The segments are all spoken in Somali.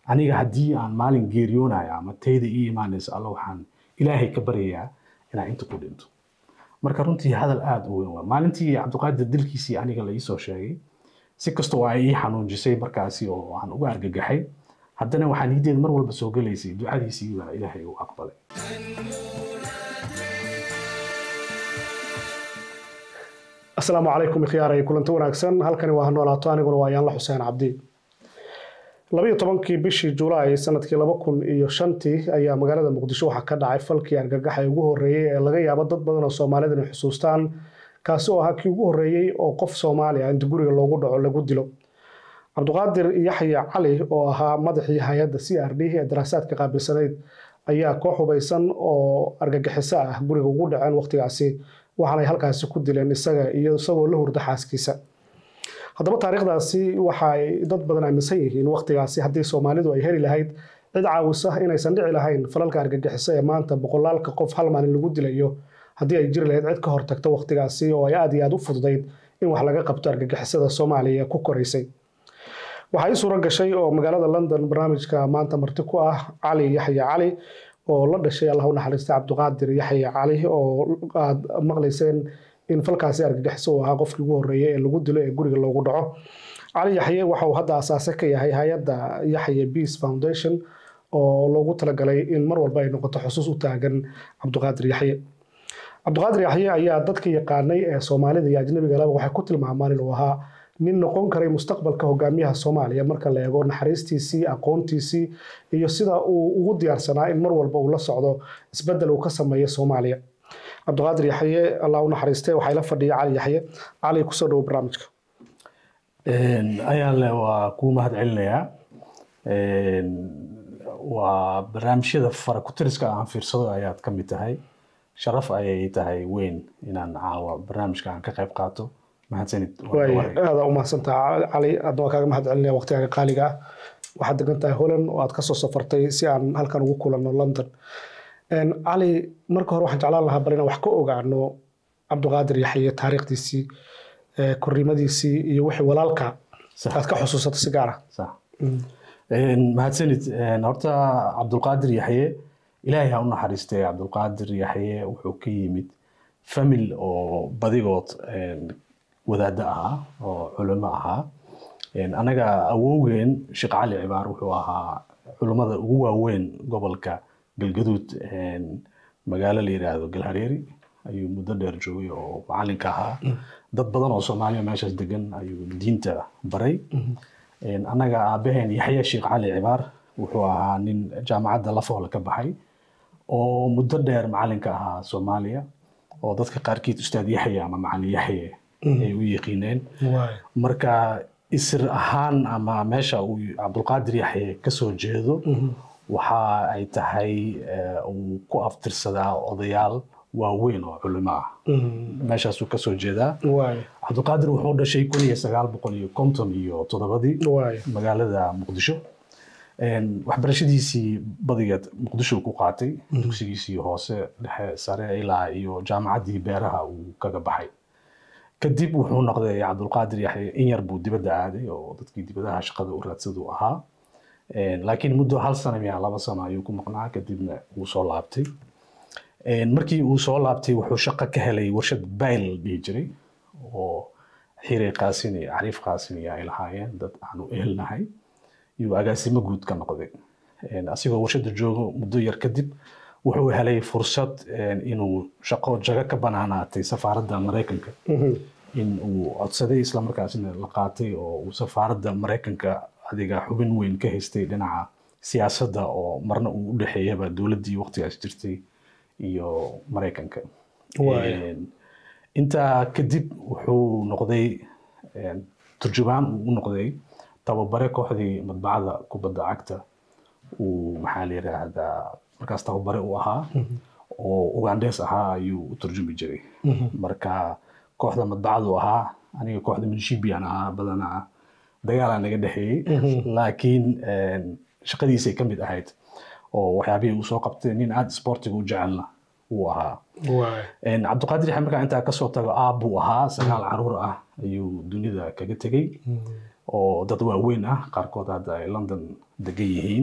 aniga haddii aan maalin geeriyoonayo ama tayda ii imaanaysa alla waxaan ilaahay ka baryayaa inaan inta ku dhinto marka runtii hadal aad u weyn waa maalintii cabdiqaadir dilkiisii aniga la ii soo sheegay si kastoo ay ii xanuunjisay markaasi oo aan uga argagaxay haddana waxaan niyadeed mar walba soo galaysay ducadiisii baa ilaahay u aqbalay السلام عليكم خياري كلنت wanaagsan halkani waa noolaato aniguna waa Yaan Xuseen Cabdi 12kii bishii Juulaay sanadkii 2005 ayaa magaalada Muqdisho waxa ka dhacay falkii argagax ugu horeeyay ee laga yaabo dad badan oo Soomaaliyeed inay xusuustaan kaasi oo ahaa kii ugu horeeyay oo qof Soomaali ah inta guriga loogu dhaco lagu dilo Cabdiqaadir Yaxya Cali oo ahaa madaxii hay'adda CRD ee daraasaadka qaabilsanayd ayaa koox hubaysan oo argagixisa ah guriga ugu dhaceen waqtigaasi waxaanay halkaasi ku dileen isaga iyo isagoo la hurda xaaskiisa haddaba taariikhdaasi waxay dad badan aaminsan yihiin waqtigaasi haddii Soomaalidu ay heli lahayd cid caawisa inaysan dhici lahayn falalka argagixisa ee maanta boqolaalka qof hal maalin lagu dilayo haddii ay jiri lahayd cid ka hortagta waqtigaasi oo ay aad iyo aad u fududayd in wax laga qabto argagixisada Soomaaliya ku koraysay waxay suura gashay oo magaalada London barnaamijka maanta marti ku ah Cali Yaxya Cali oo la dhashay Allah u naxariista Cabdiqaadir Yaxya Cali oo aad maqlayseen in falkaasi argagaxiso oo ahaa qofkii ugu horeeyay ee lagu dilo ee guriga loogu dhaco Cali Yaxya waxa uu hadda asaas ka yahay hay'adda Yaxya Peace Foundation oo loogu talagalay in mar walba ay noqoto xusuus u taagan Cabdiqaadir Yaxya Cabdiqaadir Yaxya ayaa dadka yaqaanay ee Soomaalida iyo ajnabiga laba waxay ku tilmaamaan inuu ahaa nin noqon karay mustaqbalka hogaamiyaha Soomaaliya marka la eego naxariistiisii aqoontiisii iyo sida uu ugu diyaarsanaa in mar walba uu la socdo isbedel uu ka sameeyo Soomaaliya Cabdiqaadir Yaxya Allah u naxariistay waxay la fadhiyay Cali Yaxya Cali ku soo dhaw barnaamijka ayaan le waa ku mahad celinayaa waa barnaamijyada farakutiriska aan fiirsado ayaad ka mid tahay sharaf ayay tahay weyn inaan caawa barnaamijka aan ka qayb qaato mahadsanid aad u mahadsantahay Cali aad waa kaaga mahad celinaya waqtiga qaaliga ah waxaad degan tahay Holland oo aad ka soo safartay si aan halkan ugu kulanno London Cali marka hore waxaan jeclaan lahaa bal inaan wax ka ogaano Cabdiqaadir Yaxya taariikhdiisii korriimadiisii iyo wixii walaalka aad ka xusuusato si gaar ah sax mahadsanid horta Cabdiqaadir Yaxya ilaahay ha u naxariistay Cabdiqaadir Yaxya wuxuu ka yimid famil oo badigood wadaada ahaa oo culimo ahaa anaga awowgeen Sheekh Cali Cibaar wuxuu ahaa culimada ugu waaweyn gobolka Galgaduud magaalo la yiraahdo Galhareeri ayuu muddo dheer joogay oo macalinka ahaa dad badan oo Soomaaliya meeshaas degan ayuu diinta baray anaga aabaheen Yaxya Sheekh Cali Cibaar wuxuu ahaa nin jaamacadda Lafoole ka baxay oo muddo dheer macalinka ahaa Soomaaliya oo dadka qaarkiid ustaad Yaxya ama macallin Yaxya ay u yiqiineen marka isir ahaan ama meesha uu Cabdiqaadir Yaxya ka soo jeedo waxa ay tahay uu ku aftirsadaa odayaal waaweyn oo culimo ah meeshaas uu ka soo jeedaa Cabdiqaadir wuxuu dhashay 1957 magaalada Muqdisho waxbarashadiisii badigeed Muqdisho ku qaatay dugsigiisii hoose dhexe sare ilaa iyo jaamacaddii beeraha uu kaga baxay kadib wuxuu noqday Cabdiqaadir Yaxya in yar buu dibadda aaday oo dadkii dibadaha shaqada u raadsadu ahaa laakiin muddo hal sano iyo 2 sano ayuu ku maqnaa kadibna uu soo laabtay markii uu soo laabtay wuxuu shaqo ka helay warshad bayl dhihi jiray oo Xiray Qaasini Cariif Qaasini ay lahaayeen dad aanu ehelnahay iyo agaasimo guud ka noqday asigoo warshada joogo muddo yar kadib wuxuu helay fursad inuu shaqo jaga ka banaanaatay safaaradda Mareykanka in uu codsaday isla markaasina la qaatay oo uu safaaradda Mareykanka adiga xubin weyn ka haystay dhinaca siyaasadda oo marna uu u dhaxeeyaba dawladdii waqtigaas jirtay iyo Mareykanka inta kadib wuxuu noqday turjubaan uu noqday tababare kooxdii madbacada kubadda cagta uu maxaa la yiraahdaa markaas tababare u ahaa oo Ugandes ahaa ayuu u turjumi jiray marka kooxda madbacadu ahaa aniga kooxda Minshibiyan ahaa badanaa dagaal aan naga dhaxeeyay laakiin shaqadiisay ka mid ahayd oo waxyaabihii uu soo qabtay nin aad sportiga u jecelna uu ahaa Cabdiqaadir Yaxya markaa intaa ka soo tago aab buu ahaa 9 caruur ah ayuu dunida kaga tagay oo dad waaweyn ah qaarkood hadda ay London degan yihiin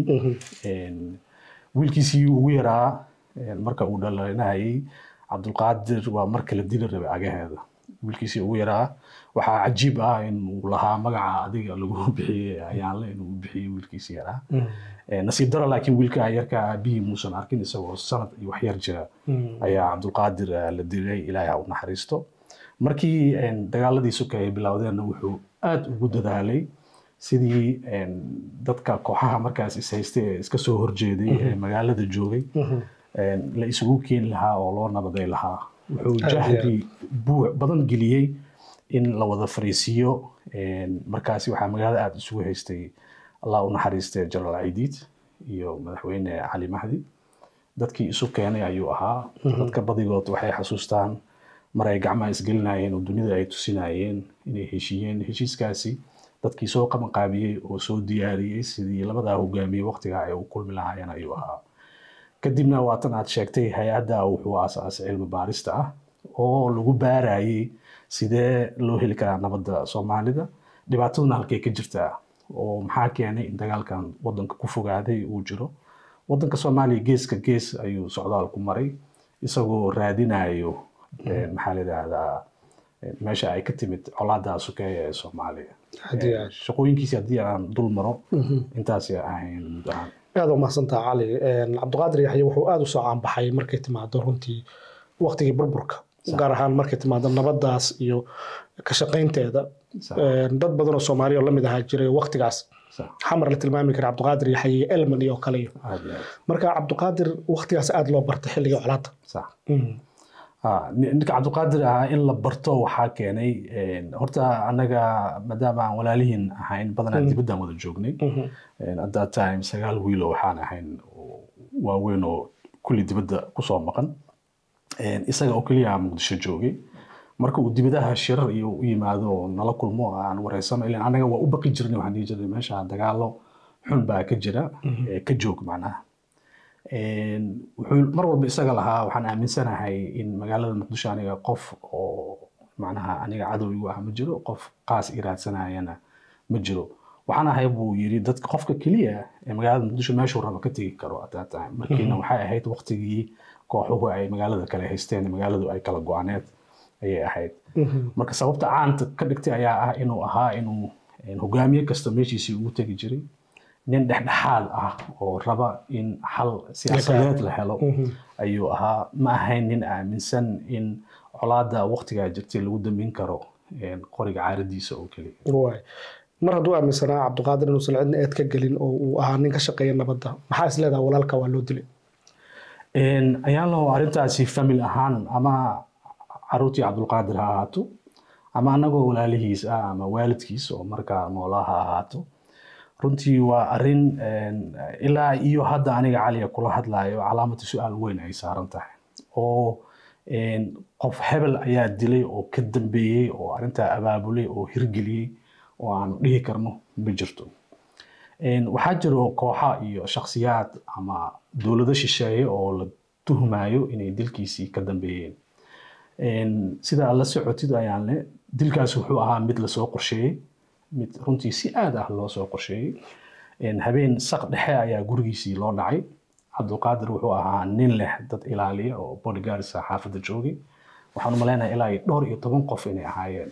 wiilkiisii ugu yaraa marka uu dhalanayay Cabdulqaadir waa marka la dili rabay agaheeda wiilkiisii ugu yaraa waxaa cajiib ah in uu lahaa magaca adiga lagu bixiyay ayaanle inuu bixiyay wiilkiisii yaraa nasiib daro laakiin wiilka yarka aabihii muusan arkin isagoo sanad iyo wax yar jira ayaa Cabdulqaadir la dilay Ilaahay ha u naxariisto markii dagaaladii sukay bilowdeen wuxuu aad ugu dadaalay sidii dadka kooxaha markaas is haystay iska soo horjeeday ee magaalada joogay la isugu keen lahaa oo loo nabaday lahaa wuxuu jahdi badan geliyay in la wada fariisiyo markaasi waxa magaalada aad isugu haystay Allah u naxariistay General Aidid iyo madaxweyne Ali Mahdi dadkii isu keenay ayuu ahaa dadka badigood waxay xasuustaan maray gacmaha isgelinayeen oo dunida ay tusinayeen inay heshiiyeen heshiiskaasi dadkii soo qaban qaabiyay oo soo diyaariyay sidii labada hogaamiye waqtiga ay u kulmi lahaayeen ayuu ahaa kadibna waatan aad sheegtay hay'adda wuxuu aasaasay cilmi baarista ah oo lagu baarayay sidee loo heli karaa nabadda Soomaalida dhibaataduna halkay ka jirtaa oo maxaa keenay in dagaalkan wadanka ku fogaaday uu jiro wadanka Soomaaliya geeska gees ayuu socdaal ku maray isagoo raadinayo maxaa la yiraahdaa meesha ay ka timid colaadaha sukeeya ee Soomaaliya shaqooyinkiisa haddii aan dul maro intaas ahayn aad u mahadsantahay cali Cabdulqaadir Yaxye wuxuu aad u soo caan baxay markay timaado runtii waqtigii burburka gaar ahaan markay timaado nabadaas iyo ka shaqaynteeda dad badan oo Soomaaliya la mid ahaa jiray waqtigaas xamar la tilmaami kara Cabdulqaadir Yaxye Elman iyo kale marka Cabdulqaadir waqtigaas aad loo bartay xilliga colaadda sax ninka Cabdulqaadir ah in la barto waxa keenay horta anaga maadaama aan walaalihiin ahayn badan dibadda wada joognay at that time sagaal wiil oo waxaan ahayn waaweyn oo kulli dibadda ku soo maqan isaga oo kaliya Muqdisho joogay marka uu dibadaha shirar iyo u yimaado nala kulmo aan wareysano ilaa anaga waa u baqi jirnay waxaan dhihi jirnay meesha dagaalo xun baa ka jira ka joog macnaha wuxuu mar walba isaga lahaa waxaan aaminsanahay in magaalada Muqdisho aniga qof oo macnaha aniga cadowgiigu ah ma jiro qof qaas iraadsanayana ma jiro waxaan ahay buu yiri dadka qofka kaliya ee magaalada Muqdisho meesha uu rabo ka tagi karo at that time markiina waxay ahayd waqtigii kooxuhu ay magaalada kale haysteen magaaladu ay kala go'aaneed ayay ahayd marka sababta caanta ka dhigtay ayaa ah inuu ahaa inuu hogaamiye kasta meeshiisii ugu tagi jiray nin dhexdhexaad ah oo raba in xal siyaasadeed la helo ayuu ahaa ma ahayn nin aaminsan in colaadda waqtiga jirtay lagu damin karo qoriga caaradiisa oo kaliya mar hadduu aaminsanaa Cabdulqaadir inuu cidna eed ka gelin oo uu ahaa nin ka shaqeeya nabadda maxaa is leedahay walaalka waa loo dilay ayaan loo arintaasi family ahaan ama caruurtii Cabdulqaadir ha ahaato ama anagoo walaalihiis ah ama waalidkiis oo markaa noolaha ahaato runtii waa arin ilaa iyo hadda aniga cali kula hadlaayo calaamad su'aal weyn ay saaran tahay oo qof hebel ayaa dilay oo ka dambeeyay oo arinta abaabulay oo hirgeliyay oo aan dhihi karno ma jirto waxaa jiro kooxo iyo shakhsiyaad ama dawlado shisheeye oo la tuhmayo inay dilkiisii ka dambeeyeen sida la socotid ayaan le dilkaas wuxuu ahaa mid la soo qorsheeyay mid runtii si aad ah loo soo qorsheeyay habeen saq dhexe ayaa gurigiisii loo dhacay Cabdulqaadir wuxuu ahaa nin leh dad ilaaliya oo bodyguards xaafadda joogay waxaan u maleynayaa ilaa 12 qof inay ahaayeen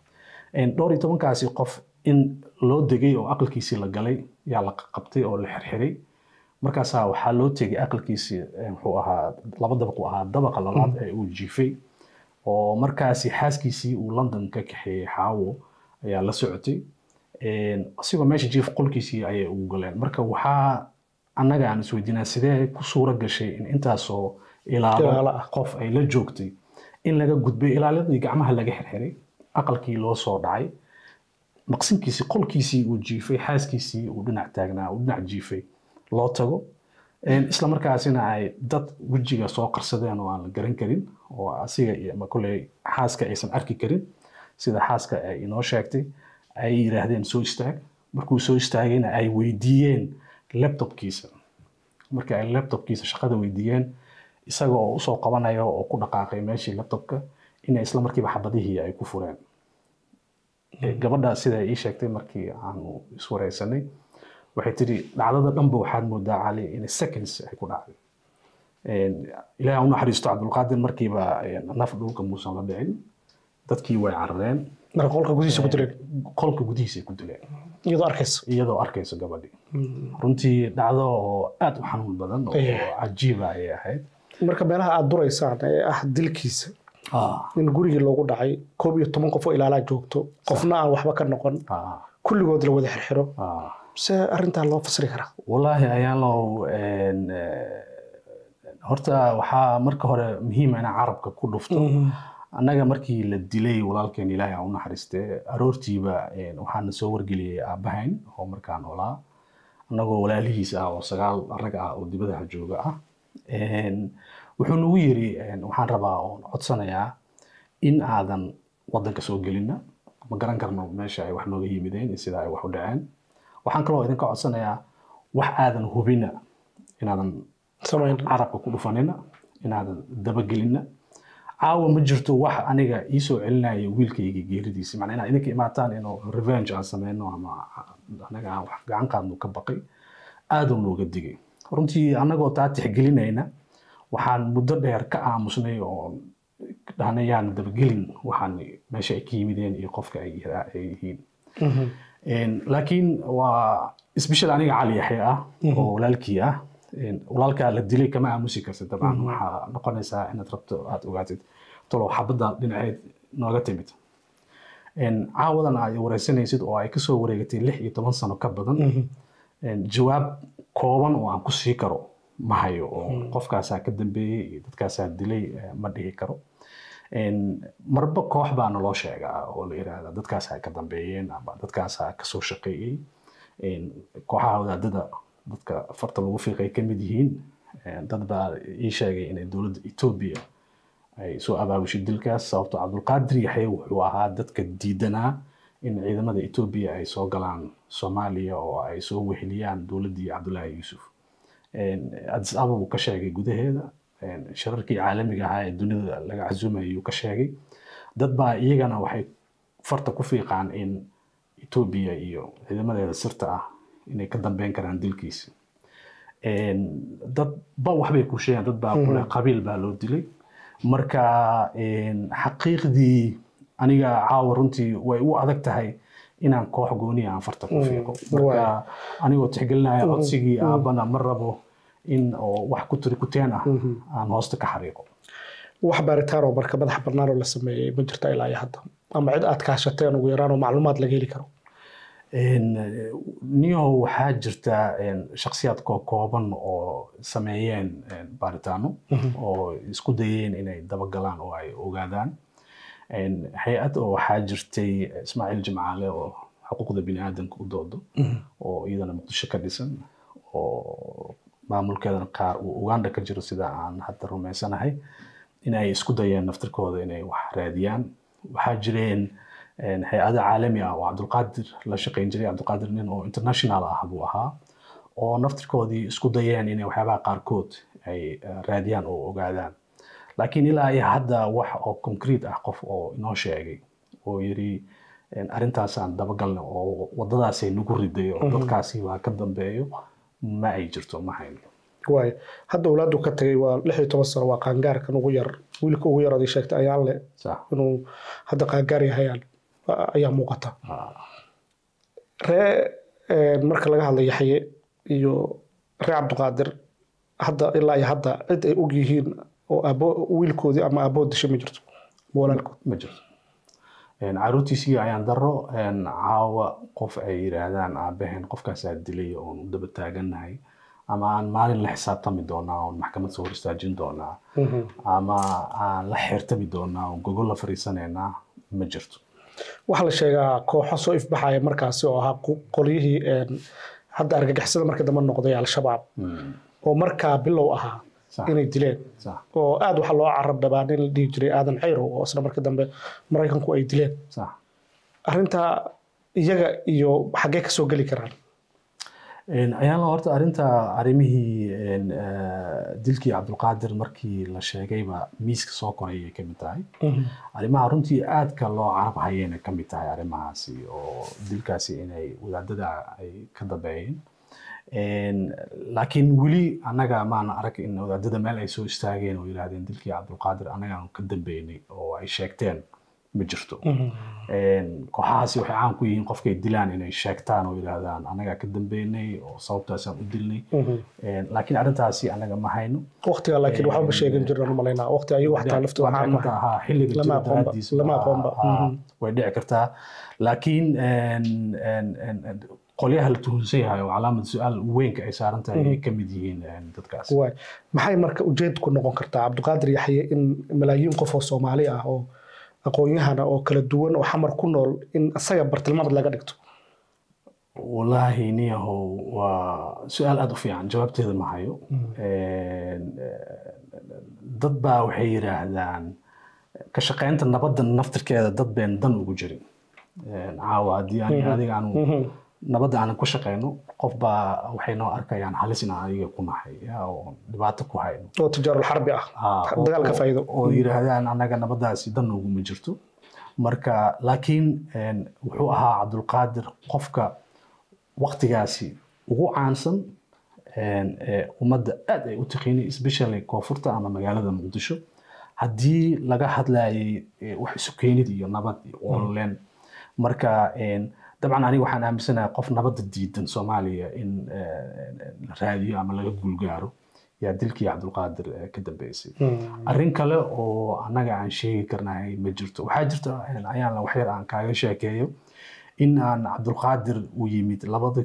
12 kaasi qof in loo degay oo aqalkiisii la galay yaa la qabtay oo la xirxiray markaas waxaa loo tegay aqalkiisii wuxuu ahaa laba dabaq u ahaa dabaqa labaad ee uu jiifay oo markaasi xaaskiisii uu London ka kaxeeyay xaawo ayaa la socotay asigoo meesha jiif qolkiisii ayay ugu galeen marka waxaa annaga aan isweydiinaa sidee ku suura gashay in intaasoo ilaalo qof ay la joogtay in laga gudbay ilaaladii gacmaha laga xirxiray aqalkii loo soo dhacay maqsinkiisii qolkiisii uu jiifay xaaskiisii uu dhinac taagnaa uu dhinac jiifay loo tago isla markaasina ay dad wajiga soo qarsadeen oo aan la garan karin oo asiga iyo ma kulay xaaska aysan arki karin sida xaaska ay inoo sheegtay ay yiraahdeen soo istaag markuu soo istaagayna ay weydiiyeen laptopkiisa marka ay laptopkiisa shaqada weydiiyeen isaga oo soo qabanayo oo ku dhaqaaqay meeshii laptopka in isla markiiba xabadihii ay ku fureen gabadha sida ay ii sheegtay markii aanu iswareysanay waxay tiri dhacdada dhanba waxaad moodaa cali in seconds ay ku dhacday ilaahay u naxariisto cabdulqaadir markiiba naf dhulka muusan la dhicin dadkii way carareen marka qolka gudihiisa ku dileen iyadoo arkayso gabadhii runtii dhacdo oo aad u xanuun badan oo cajiiba ayay ahayd marka meelaha aad duraysaan ee dilkiisa in gurigii loogu dhacay 11 qof oo ilaalaa joogto qofna aan waxba ka noqon kulligood la wada xirxiro se arrintaa loo fasiri karaa wallaahi ayaan loo horta waxaa marka hore muhiim ah inaan carabka ku dhufto annaga markii la dilay walaalkeen ilaahay u naxariistay aroortiiba waxaana soo wargeliyay aabahayn oo markaan olaa annagoo walaalihiis ah oo 9 rag ah oo dibadaha jooga ah wuxuu nagu yiri waxaan rabaa oo codsanayaa in aadan wadanka soo gelina ma garan karno meesha ay wax nooga yimideen sida ay wax u dhaceen waxaan kaloo idinka codsanayaa wax aadan hubina inaadan carabka ku dhufanina inaadan dabagelina caawa ma jirto wax aniga ii soo celinaya wiilkayga geeridiisa macnaa inaad idinka imaataan inuu revenge aan sameyno ama anaga aan wax gacan qaadno ka baqay aad uu nooga digay runtii annagoo taa tixgelinayna waxaan muddo dheer ka aamusnay oo dhahnayaan dabagelin waxaan meesha ay ka yimideen iyo qofka ay yihiin laakiin waa isbishal aniga cali yaxye ah oo walaalkii ah walaalkaa la dilay kama aamusi kartid dabcan waxaa noqonaysaa inaad rabto aad ogaatid tolo xabadda dhinaceed nooga timid caawadan aad wareysanaysid oo ay kasoo wareegatay 16 sano ka badan jawaab kooban oo aan ku sii karo ma hayo oo qofkaasaa ka dambeeyey iyo dadkaasaa dilay ma dhihi karo marba koox baa naloo sheegaa oo la yiraahdo dadkaasaa ka dambeeyeen ama dadkaasaa kasoo shaqeeyey kooxaha wadaadada dadka farta lagu fiiqay ka mid yihiin dad baa ii sheegay in dowladda Ethiopia ay soo abaabushay dilkaas sababtoo Cabdulqaadir Yaxye wuxuu ahaa dadka diidanaa in ciidamada Ethiopia ay soo galaan Soomaaliya oo ay soo weheliyaan dowladdii Cabdullaahi Yuusuf Addis Ababa uu ka sheegay gudaheeda shirarkii caalamiga ahaa ee dunida laga casuumayay uu ka sheegay dad baa iyagana waxay farta ku fiiqaan in Ethiopia iyo ciidamadeeda sirta ah inay ka dambeyn karaan dilkiisa dad ba waxbay ku sheegeen dad baa kule qabiil baa loo dilay marka xaqiiqdii aniga caawa runtii way u adag tahay inaan koox gooni aan farta ku fiiqo marka anigoo tixgelinaya codsigii aabana ma rabo in oo wax ku tiri kuteen ah aan hoosta ka xariiqo wax baaritaan oo marka madax bannaan oo la sameeyay ma jirta ilaa iyo hadda ama cid aad kaashateen ugu yaraan oo macluumaad laga heli karo niyo waxaa jirta shakhsiyaad kooban oo sameeyeen baaritaano oo isku dayeen inay dabagalaan oo ay ogaadaan hay'ad oo waxaa jirtay Ismaaciil Jimcaale oo xuquuqda bini'aadamka u doodo oo iyadana Muqdisho ka dhisan oo maamulkeedana qaar uu Uganda ka jiro sida aan hadda rumaysanahay inay isku dayeen naftirkooda inay wax raadiyaan waxaa jireen hay'ado caalami ah oo Cabdulqaadir la shaqeyn jiray Cabdulqaadir nin oo international ah buu ahaa oo naftirkoodii isku dayeen inay waxyaabaha qaarkood ay raadiyaan oo ogaadaan laakiin ilaa ay hadda wax oo concrete ah qof oo inoo sheegay oo yiri arrintaasaan dabagalna oo wadadaasay nagu riday oo dadkaasi waa ka dambeeyo ma ay jirto ma hayno waay hadda awlaadu ka tagay waa 16 sano waa qaangaarkan ugu yar wiilka ugu yar oo sheegtay ayaan le inuu hadda qaangaar yahay ayaa muuqata marka laga hadlayo Yaxye iyo Cabdulqaadir hadda ilaa iyo hadda cid ay og yihiin oo abo wiilkoodii ama abo dishay ma jirto walaalkood ma jirto caruurtiisii ayaan daro caawa qof ay yiraahdaan aabaheen qofkaasaa dilay oo daba taaganahay ama aan maalin la xisaabtami doonaa oo maxkamad soo hor istaajin doonaa ama aan la xirtami doonaa oo gogol la fariisanayna ma jirto waxa la sheegaa kooxo soo ifbaxaya markaasi oo ahaa qolyihii hadda argagixisada markii dambe noqday al-shabaab oo markaa bilow ahaa inay dileen oo aad waxa loo carab dhabaan in la dhihi jiray aadan cayro oo isla markii dambe Mareykanku ay dileen arrinta iyaga iyo xagee ka soo gali karaan ayaan la horta arrimihii dilkii cabdulqaadir markii la sheegayba miiska soo koray ay ka mid tahay arrimaha runtii aadka loo carab hayayna ka mid tahay arrimahaasi oo dilkaasi inay wadaadada ay ka dambeeyeen laakiin weli annaga maan arag in wadaadada meel ay soo istaageen oo yidhaahdeen dilkii cabdulqaadir annagaan ka dambeynay oo ay sheegteen ma jirto kooxahaasi waxay caan ku yihiin qofkay dilaan inay sheegtaan oo yidhaahdaan annagaa ka dambeynay oo sababtaasaan u dilnay laakiin arrintaasi annaga ma hayno waqtiga laakiin waxba sheegin jiraan u malaynaa waqti ayagu xataa laftooda xilliga lama aqoonba way dhici kartaa laakiin qolyaha la tuhunsan yahay oo calaamad su'aal weynka ay saaran tahay ay ka mid yihiin dadkaas maxay marka ujeedku noqon kartaa cabdiqaadir yaxye in malaayiin qof oo Soomaali ah oo aqoonyahana oo kala duwan oo xamar ku nool in asaga bartilmaameed laga dhigto wallaahi niyahow waa su'aal aad u fiican jawaabteeda ma hayo dad baa waxay yiraahdaan ka shaqaynta nabadda naftirkeeda dad been dan ugu jirin caawa haddii adiga aanu nabadda aanan ku shaqayno qof baa waxay noo arkayaan halis inaan adiga ku nahay oo dhibaato ku hayno oo tijaarul xarbi ah dagaalka faa'iido oo yiraahdaan annaga nabaddaasi dan ugu ma jirto marka laakiin wuxuu ahaa cabdulqaadir qofka waqtigaasi ugu caansan ummadda aad ay u taqiinay especially koonfurta ama magaalada muqdisho haddii laga hadlayay wax isu keenid iyo nabad iyo ololeen marka dabcan aniga waxaan aaminsanahay qof nabadda diidan Soomaaliya in la raadiyo ama laga guulgaaro yaa dilkii cabdulqaadir ka dambeysay arrin kale oo annaga aan sheegi karnahay ma jirto waxaa jirta ayaan wax yar aan kaaga sheekeeyo in aan cabdulqaadir u yimid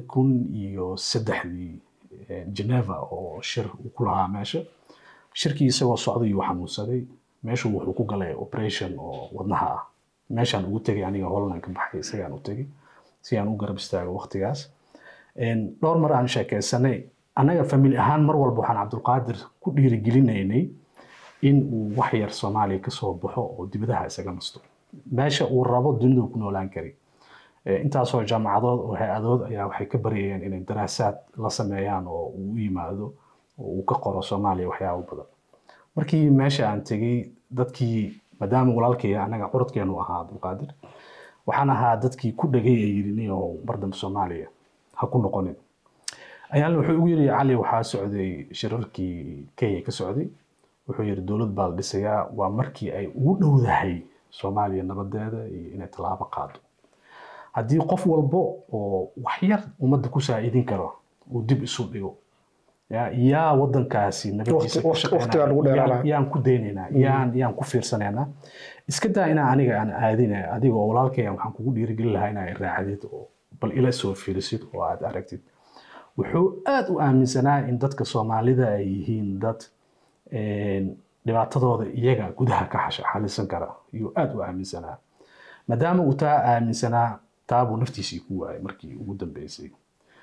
2003 Geneva oo shir uu ku lahaa meesha shirkii isagoo socday uu xanuunsaday meeshu wuxuu ku galay operation oo wadnaha ah meeshaan ugu tagay aniga Holland ka baxay isagaan u tagay si aan u garab istaago waqtigaas dhowr mar aan sheekaysanay anaga family ahaan mar walba waxaan cabdulqaadir ku dhiirigelinaynay in uu wax yar Soomaaliya ka soo baxo oo dibadaha isaga nasto meesha uu rabo dunida ku noolaan kari intaasoo jaamacadood oo hay'adood ayaa waxay ka barayeen inay daraasaad la sameeyaan oo uu yimaado oo uu ka qoro Soomaaliya waxyaabo badan markii meesha aan tagay dadkii maadaama walaalkay anaga quradkeenu ahaa cabdulqaadir waxaan ahaa dadkii ku dhagay ay yirina oo bardan Soomaaliya ha ku noqonin ayaan wuxuu ugu yiri cali waxaa socday shirarkii Kenya ka socday wuxuu yiri dawlad baa la dhisayaa waa markii ay ugu dhowdahay Soomaaliya nabadeeda iyo inay talaabo qaado haddii qof walbo oo wax yar ummadda ku saacidin karo uu dib isu dhigo yaa wadankaasi nabadiisa waqtiga lagu dheeraanaa yaan ku daynaynaa yaan ku fiirsanaynaa iska daa inaan aniga aan aadina adigoo walaalkay waxaan kugu dhiirigelin lahaa inaa raacdid oo bal ila soo fiirisid oo aad aragtid wuxuu aad u aaminsanaa in dadka Soomaalida ay yihiin dad dhibaatadooda iyaga gudaha ka xalisan kara iyo aad u aaminsanaa maadaama uu taa aaminsanaa taabu naftiisii ku waayay markii ugu dambeysay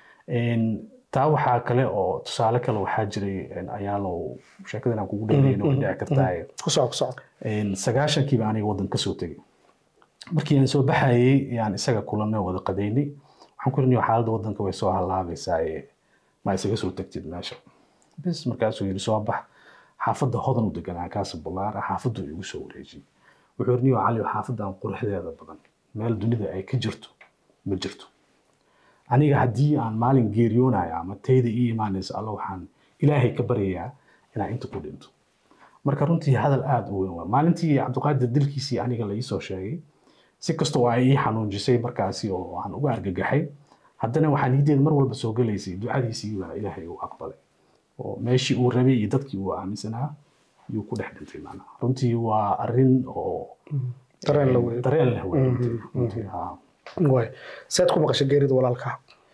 taa waxaa kale oo tusaale kale waxaa jiray ayaalow sheekadana kugu dheereeyay oo dhici kartaa ku soco 9-kii baan aniga wadan ka soo tagay markii aan soo baxayay yaan isaga kulanay wada qadaynay waxaan ku rinayo xaaladda wadanka way soo halaabaysaa ma isaga soo tagtid meesha bas markaas uu yiri soo bax xaafadda hodan u deganaa kaas bulaar xaafaddu igu soo wareejiyay wuxuu rinayo cali xaafaddan quruxdeeda badan meel dunida ay ka jirto ma jirto aniga haddii aan maalin geeriyoonayo ama tayda ii imaanaysa alla waxaan ilaahay ka baryayaa inaan inta ku dhinto marka runtii hadal aad u weyn waa maalintii cabdulqaadir dilkiisii aniga la ii soo sheegay si kastoo ay ii xanuunjisay markaasi oo aan uga argagaxay haddana waxaan niyadeed mar walba soo galaysay ducadiisii baa ilaahay uu aqbalay oo meeshii uu rabay iyo dadkii uu aaminsanaa yuu ku dhex dhintay macnaha runtii waa arrin oo dareen leh runtii way saad ku maqashay geerida walaalka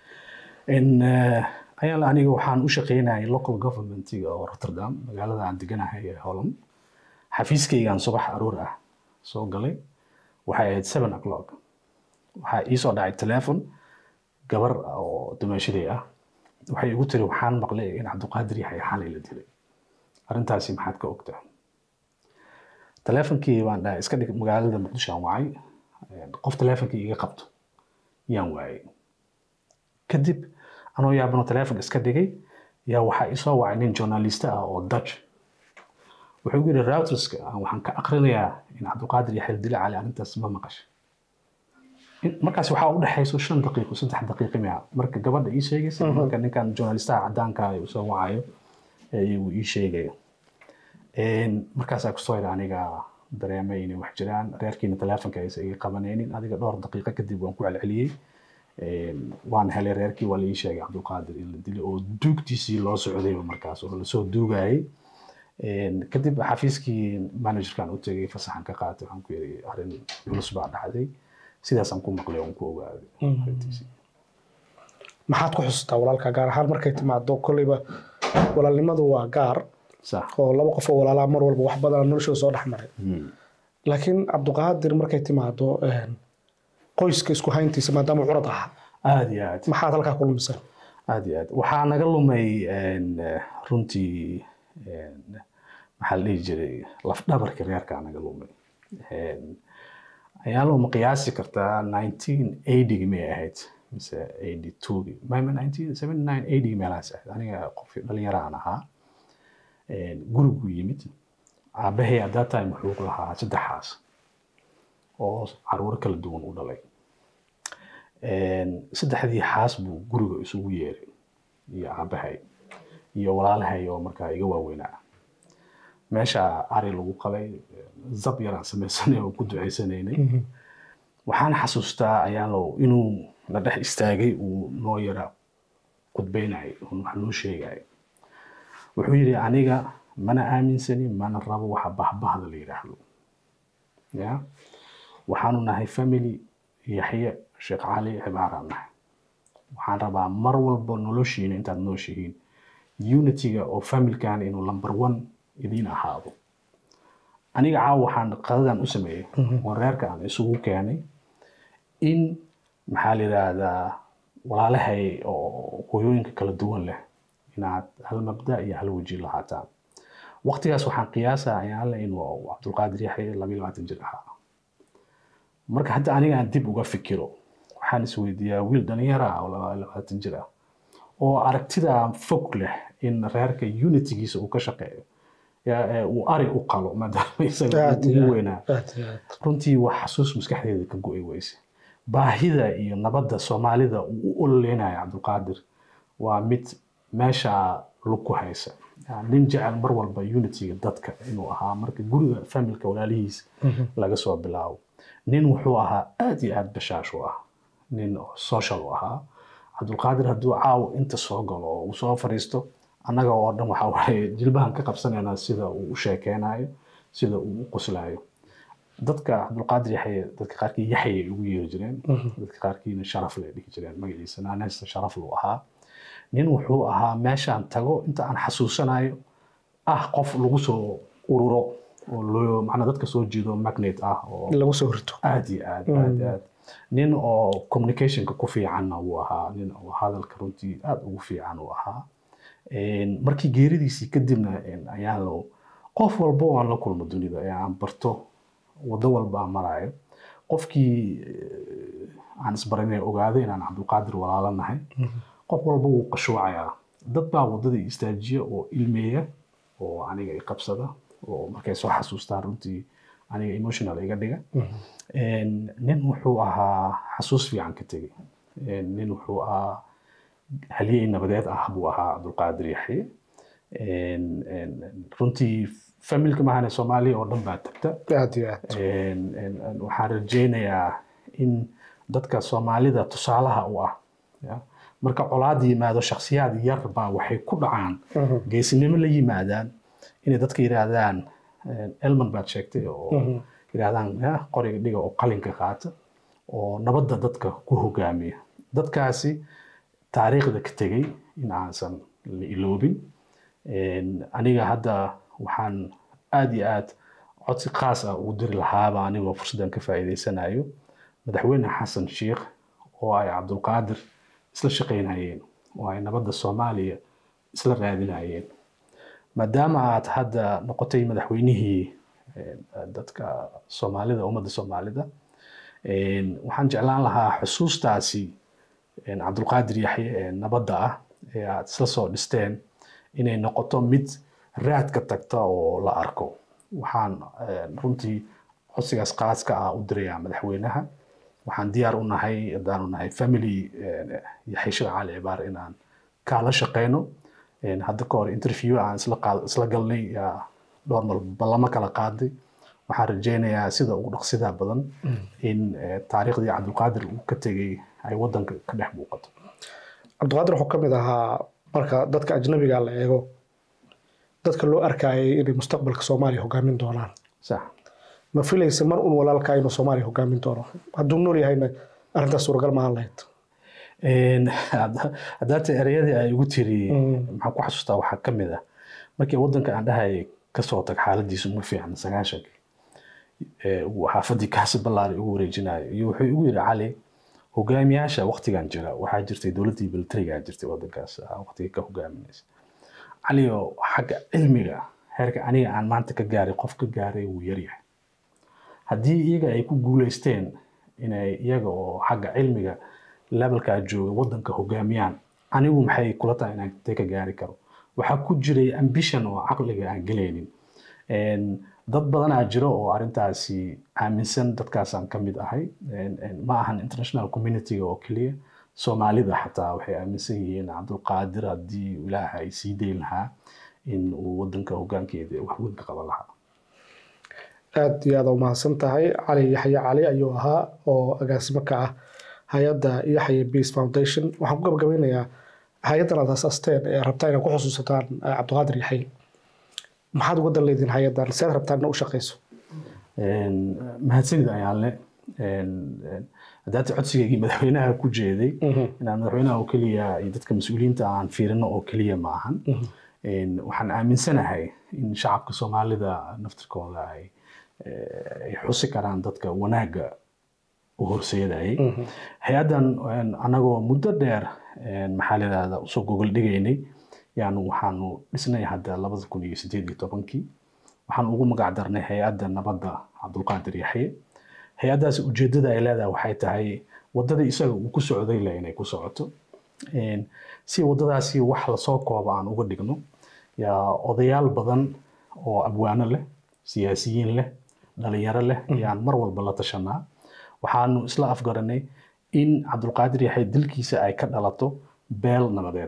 ayaan aniga waxaan u shaqeynayay local government-iga oo Rotterdam magaalada aan deganahay ee Holland xafiiskaygaan subax aroor ah soo galay waxay ahayd 7 o'clock waxaa ii soo dhacay telefoon gabar oo dumaashaday ah waxay igu tiri waxaan maqlay in cabdulqaadir yaxay xalay la dilay arrintaasi maxaad ka ogtaa telefoonkii baan dhahay iska dhig magaalada Muqdisho aan wacay qof telefoonkii iga qabto yaan waayay kadib anoo yaabano telefoon iska dhigay yaa waxaa isoo wacay nin journalist ah oo Dutch wuxuu yiri Reuterska waxaan ka aqrinayaa in Cabdulqaadir Yaxye Dile Cali arrintaas ma maqashay markaas waxaa u dhaxayso 5 daqiiqo 3 daqiiqo miya marka gabadha ii sheegaysa marka ninkan journalistaha cadaanka ah uu soo wacayo uu ii sheegayo markaas ku soo aniga dareemay inay wax jiraan reerkiina telefoonka ay iga qabanaynin adiga dhowr daqiiqo kadib waan ku celceliyay waan helay reerkii waa la ii sheegay Cabdulqaadir in la dilay oo duugtiisii loo socday markaas oo la soo duugayay kadib xafiiskii managerkan u tagay fasaxan ka qaatay waxaan ku yiri arrin culus baa dhacday sidaasaan ku maqlay oo ku ogaaday maxaad ku xustaa walaalka gaar ahaan markay timaado kulliba walaalnimadu waa gaar صح oo laba qof oo walaala mar walba wax badan noloshooda soo dhaxmaray laakiin Cabdulqaadir markay timaado qoyska isku hayntiisa maadaama curad ah aad iyo aad maxaad halkaa ku lumisay aad iyo aad waxaa naga lumay runtii maxaa la dhihi jiray laf dhabarka reerka naga lumay ayaa loo qiyaasi kartaa 1980 may ahayd mise 82 ma 1979 80 meelahaas ahayd aniga qof dhalinyaro aan ahaa gurigu yimid aabahay at that time wuxuu lahaa 3 xaas oo caruur kala duwan u dhalay saddexdii xaas buu guriga isugu yeeray iyo aabahay iyo walaalahay oo markaa iga waaweynaa meesha ari lagu qalay zab yar aan samaysanay oo ku duceysanaynay waxaan xasuustaa ayaan loo inuu la dhex istaagay uu noo yara qudbeynay oo wax noo sheegay wuxuu yiri aniga mana aaminsani mana rabo waxa bahbahda la yiraahdo ya waxaanu nahay family Yaxye Sheekh Cali cibaaraan nahay waxaan rabaa mar walba noloshiina intaad nooshihiin unity-ga oo family-kan inuu number 1 idin ahaado aniga caaw waxaan qadadan u sameeyay oo reerka aan isugu keenay in maxaa la yiraahdaa walaalahay oo hooyooyinka kala duwan leh inaad hal mabda iyo hal waji lahaataan waqtigaas waxaan qiyaasaa ayaan la inuu Cabdulqaadir Yaxye 22 jir ahaa marka hadda aniga aan dib uga fikiro waxaan isweydiiyaa wiil dhalinyaro ah oo 22 jir ah oo aragtida fog leh in reerka unity-giisa uu ka shaqeeyo uu ari u qalo maadaama isaga ugu weynaa runtii wax xasuus maskaxdeeda ka go'ay weyse baahida iyo nabadda Soomaalida uu u ololeynayo Cabdulqaadir waa mid meesha lagu haysa nin jecel mar walba unity-ga dadka inuu ahaa marka guriga family-ka walaalihiis laga soo bilaabo nin wuxuu ahaa aad iyo aad bashaash u ah nin social u ahaa Cabdulqaadir hadduu caaw inta soo galo oo uu soo fariisto annaga oo dhan waxa waaye jilbahan ka qabsanayna sida uu u sheekeenayo sida uu u qoslayo dadka Cabdulqaadir Yaxye dadka qaarkii Yaxye ugu yeeri jireen dadka qaarkiina Sharaf la dhihi jireen magaciisa naanaysta Sharaf loo ahaa nin wuxuu ahaa meeshaan tago inta aan xasuusanayo qof lagu soo ururo oo loo macna dadka soo jiido magnet oo lagu soo rito aad iyo aad nin oo communication-ka ku fiican uu ahaa nin oo hadalka runtii aad ugu fiican uu ahaa markii geeridiisii kadibna ayaa loo qof walba oo aan la kulmo dunida aan barto wado walba marayo qofkii aan isbaranay ogaaday inaan Cabdulqaadir walaalanahay qof walba uu qashuucaya dad baa wadada istaajiya oo ilmeeya oo aniga ay qabsada oo markay soo xasuustaan runtii aniga emotional iga dhiga nin wuxuu ahaa xasuus fiican ka tagay nin wuxuu ahaa haliyey nabadeed buu ahaa Cabdulqaadir Yaxye runtii family-ka mahane Soomaaliya oo dhan baa tagta aad iyo aad waxaan rajaynayaa in dadka Soomaalida tusaalaha u ah marka colaad yimaado shakhsiyaad yar baa waxay ku dhacaan geesinimo la yimaadaan inay dadka yiraahdaan elman baad sheegtay oo yiraahdaan qoriga dhiga oo qalinka qaata oo nabadda dadka ku hogaamiya dadkaasi taariikhda ka tagay in aansan la iloobin aniga hadda waxaan aad iyo aad codsi khaas ah ugu diri lahaaba anigoo fursadan ka faa'iideysanayo madaxweyne Xasan Sheekh oo ay Cabdulqaadir isla shaqeynayeen oo ay nabadda Soomaaliya isla raadinayeen maadaama aad hadda noqotay madaxweynihii dadka Soomaalida ummadda Soomaalida waxaan jeclaan lahaa xusuustaasi cabdulqaadir yaxye nabadda ah ee aad isla soo dhisteen inay noqoto mid raadka tagta oo la arko. waxaan runtii codsigaas qaaska ah u dirayaa madaxweynaha. waxaan diyaar u nahay haddaanu nahay family yaxye sheekh cali cibaar inaan kaala shaqeyno. hadda ka hor interview aan isla galnay dhowr mal ballamo kala qaaday. waxaan rajaynayaa sida ugu dhaqsidaa badan in taariikhdii cabdulqaadir uu ka tegey ay waddanka ka dhex muuqato. cabdulqaadir wuxuu ka mid ahaa marka dadka ajnabiga la eego dadka loo arkayay inay mustaqbalka Soomaaliya hogaamin doonaan. sax ma filaysa mar un walaalka inuu Soomaaliya hogaamin doono hadduu nool yahayna arrintaas suuragal ma ahan lahayd. haddaad ereyadii ay ugu tiri maxaan ku xasuustaa waxaa ka mid ah markii waddanka aan dhahay kasoo tag xaaladiisu ma fiican 90 uu xaafadii kaasi ballaari ugu wareejinayo iyo wuxuu igu yiri cali hogaamiyaasha waqtigan jira waxaa jirtay dowladdii militariga jirtay waddankaas waqtiga ka hogaaminaysa cali oo xagga cilmiga heerka aniga aan maanta ka gaaray qof ka gaaray wuu yaryahay. haddii iyaga ay ku guuleysteen inay iyaga oo xagga cilmiga levelkaa jooga waddanka hogaamiyaan anigu maxay kula tahay inaan ka gaari karo. waxaa ku jiray ambition oo caqliga aan gelaynin. dad badanaa jiro oo arrintaasi aaminsan dadkaasaan ka mid ahay. ma ahan international community-ga oo keliya soomaalida xataa waxay aaminsan yihiin cabdulqaadir haddii ilaaha ay sii dayn lahaa in uu waddanka hoggaankeeda wax weyn ka qaban lahaa. aad iyo aad u mahadsan tahay cali yaxye cali ayuu ahaa oo agaasimo ka ah hay'adda Yaxye Peace Foundation. waxaan ku gabagabeynayaa hay'addan aad asaasteen ee rabtaa inaad ku xusuusataan cabdulqaadir yaxye maxaad uga dan leediin hay'addan seed rabtaan inay u shaqeyso. mahadsanid ayaan le haddaad codsigaygii madaxweynaha ku jeeday inaan madaxweynaha oo keliya iyo dadka mas-uuliyiinta aan fiirino oo keliya ma ahan. waxaan aaminsanahay in shacabka Soomaalida naftirkooda ay xusi karaan dadka wanaagga u horseedayay. hay'addan anagoo muddo dheer maxaa la yiraahdaa usoo gogol dhigaynay waxaanu dhisnay hadda 2018 waxaan ugu magac darnay hay'adda nabadda cabdulqaadir yaxye. hay'addaas ujeedada ay leedahay waxay tahay wadada isaga uu ku socday inay ku socoto. si wadadaasi wax la soo koobo aan uga dhigno odayaal badan oo abwaano leh siyaasiyiin leh dhalinyaro leh yaan mar walba la tashanaa. waxaanu isla afgaranay in cabdulqaadir yaxye dilkiisa ay ka dhalato beel nabadeed.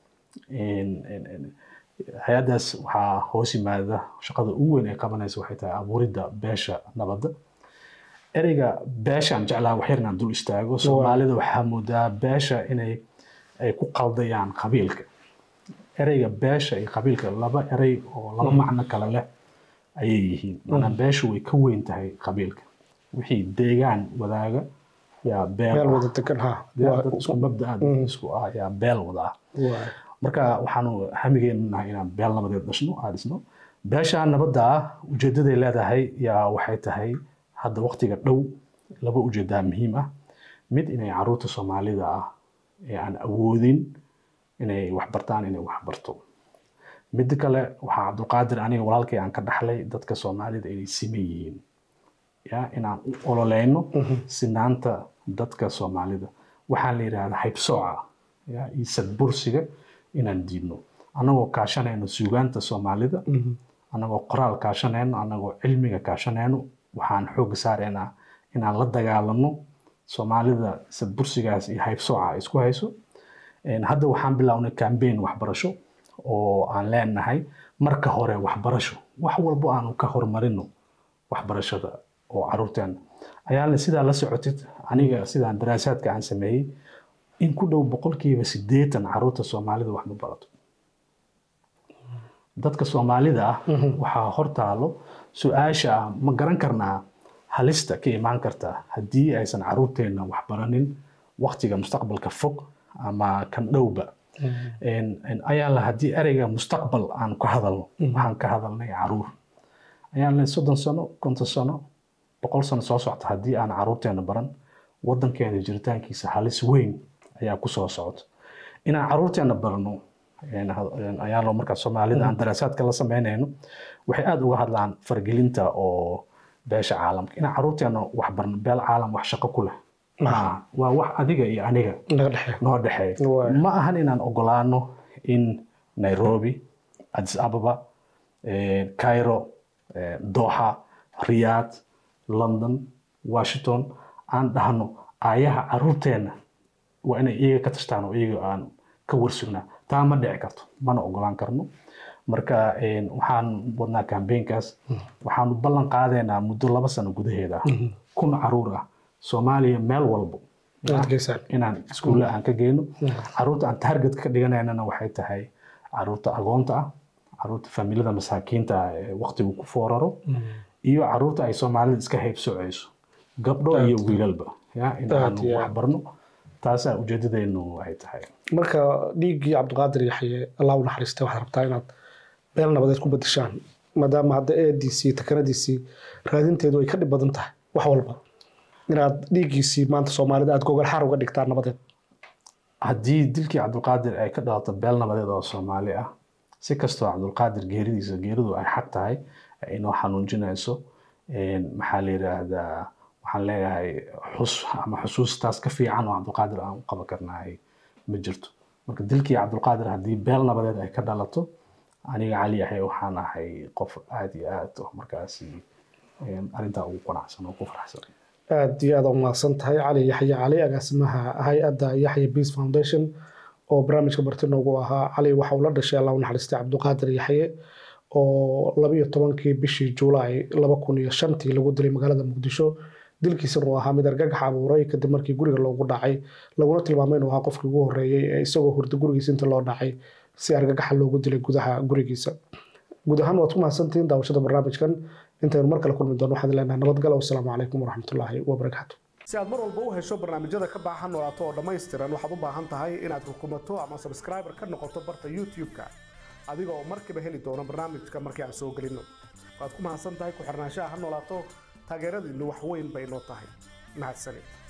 hay'addaas waxaa hoos yimaada shaqada ugu weyn ay qabanaysa waxay tahay abuuridda beesha nabadda. ereyga beeshaan jeclaa wax yar inaan dul istaago. Soomaalida waxaa moodaa beesha inay ku qaldayaan qabiilka. ereyga beesha iyo qabiilka laba erey oo laba macno kale leh ayay yihiin. maana beeshu way ka weyn tahay qabiilka. wixii deegaan wadaaga yaa beel wada degan isku mabda isku ah yaa beel wada ah. marka waxaanu hamigeennahay inaan beel nabadeed dhisno. beesha nabadda ah ujeedaday leedahay waxay tahay hadda waqtiga dhow laba ujeedaa muhiim ah. mid inay caruurta Soomaalida ah ee aan awoodin inay wax bartaan inay wax barto. mid kale waxaa cabdulqaadir aniga walaalkay aan ka dhaxlay dadka Soomaalida inay siman yihiin. inaan u ololeyno sinaanta dadka Soomaalida. waxaan la yiraahdaa haybsooca iyo sadbursiga inaan diidno anagoo kaashanayno suugaanta Soomaalida anagoo qoraal kaashanayno anagoo cilmiga kaashanayno. waxaan xoog saareynaa inaan la dagaalano Soomaalida sadbursigaas iyo haybsooca isku hayso. hadda waxaan bilownay campaign waxbarasho oo aan leenahay marka hore waxbarasho wax walba aanu ka hormarino waxbarashada oo caruurteena ayaan sidaa la socotid aniga sidaan daraasaadka aan sameeyay in ku dhow 80% caruurta Soomaalida wax ma barato. dadka Soomaalida waxaa hortaalo su'aasha ma garan karnaa halista ka imaan karta haddii aysan caruurteena wax baranin waqtiga mustaqbalka fog ama kan dhowba. ayaan la haddii ereyga mustaqbal aan ka hadalno waxaan ka hadalnay caruur. ayaan la 30 sano 50 sano 100 sano soo socota haddii aan caruurteena baran waddankeena jiritaankiisa halis weyn ayaa ku soo socota. inaan caruurteena barno ayaan loo markaa Soomaalida aan daraasaadka la sameynayno waxay aad uga hadlaan fargelinta oo beesha caalamka. inaan caruurteena wax barno beel caalam wax shaqo ku leh waa wax adiga iyo aniga noo dhexeeya ma ahan inaan ogolaano in Nairobi, Addis Ababa, Cairo, Doha, Riyadh, London, Washington aan dhahno ayaha caruurteena waa inay iyaga ka tashtaan oo iyaga aan ka warsugnaa taa ma dhici karto mana ogolaan karno marka waxaan wadnaa campaignkaas waxaan ballan qaadeynaa muddo 2 sano gudaheeda 1,000 caruur ah Soomaaliya meel walba inaan iskuulla aan ka geyno caruurta aan target ka dhiganaynana waxay tahay caruurta agoonta ah caruurta familiyada masaakiinta ah ee waqtigu ku fooraro iyo caruurta ay Soomaalida iska haybsoceyso gabdho iyo wiilalba inaan wax barno taasaa ujeedadeennu ay tahay marka dhiiggii Cabdiqaadir Yaxye Allah u naxariistay waxaad rabtaa inaad beel nabadeed ku bedeshaan maadaama hadda ADC takaradiisii raadinteedu ay ka dhib badan tahay wax walba inaad dhiiggiisii maanta Soomaalida aad gogol xar uga dhigtaan nabadeed haddii dilkii Cabdiqaadir ay ka dhalato beel nabadeed oo Soomaali ah si kastoo Cabdiqaadir geeridu ay xaq tahay inuu xanuunjinayso maxaa la yiraahdaa waxaan leeyahay xusuustaas ka fiican oo Cabdiqaadir aan qaban karnaay ma jirto marka dilkii Cabdiqaadir haddii beel nabadeed ay ka dhalato aniga Cali Yaxye waxaan ahay qof aad iyo aad markaasi arinta ugu qanacsan oo ku faraxsan aad iyo aad u mahadsan tahay Cali Yaxye Cali agaasimaha hay'adda Yaxye Peace Foundation oo barnaamijka bartay noogu ahaa Cali waxa uu la dhashay Allah u naxariistay Cabdiqaadir Yaxye oo 12 bishii Juulaay 2005 lagu dilay magaalada Muqdisho dilkiisana uu ahaa mid argagax abuuray kadib markii guriga loogu dhacay laguna tilmaamay inuu ahaa qofkii ugu horeeyay ee isagoo hurda gurigiisa inta loo dhacay si argagax loogu dilay gudaha gurigiisa guud ahaan waad ku mahadsantihiin daawashada barnaamijkan intaynu mar kale kulmi doono waxaan leenahay nabadgalo wassalaamu calaykum waraxmatullaahi wabarakaatu si aad mar walba u hesho barnaamijyada ka baahan noolaato oo dhammaystiran waxaad u baahan tahay inaad rukumato ama subscriber ka noqoto barta YouTube-ka adiga oo markiiba heli doono barnaamijka markii aan soo gelino waad ku mahadsan tahay ku xirnaanshaha ha noolaato taageeradiinu wax weyn bay noo tahay mahadsanid